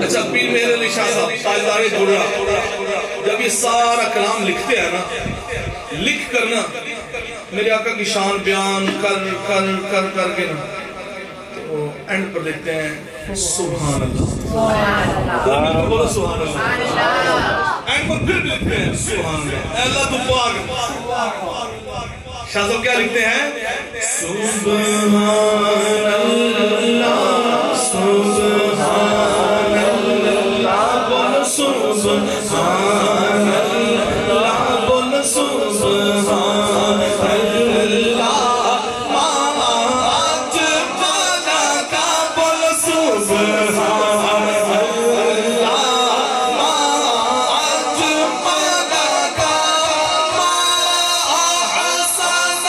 اچھا پیر مہر علی شاہ صاحب تاجدار درہ جب یہ سارا کلام لکھتے ہیں نا، لکھ کر نا میرے آقا کی شان بیان کر کے نا تو اینڈ پر لکھتے ہیں سبحان اللہ، بولو سبحان اللہ، اینڈ پر پھر لکھتے ہیں سبحان اللہ، اے اللہ تو پاک۔ شاہ صاحب کیا لکھتے ہیں؟ سبحان اللہ سبحان اللہ، بولو سبحان اللہ، بولو سبحان اللہ، آج مانا کا بولو سبحان اللہ، آج مانا کا احسن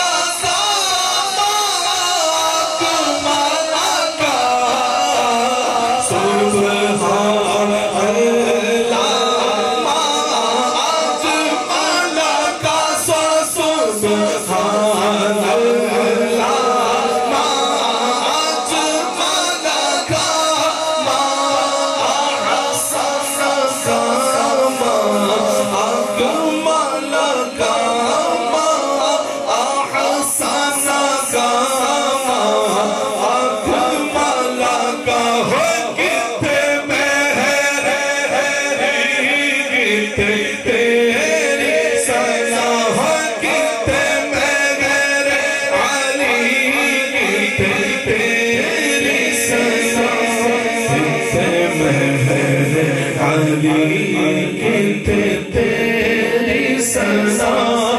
تیری سزا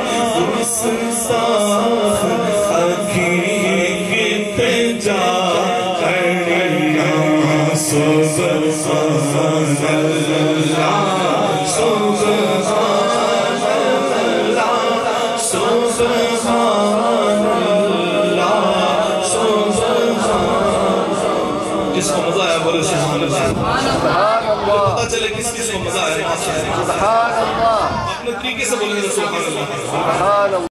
گستاخ حقیقت جا کرنا سبحان اللہ سبحان اللہ سبحان اللہ سبحان۔ جس کو مزہ آیا بولے سبحان اللہ، پتہ چلے کس کو مزہ آیا، اپنے طریقے سے بولیں گے سبحان اللہ۔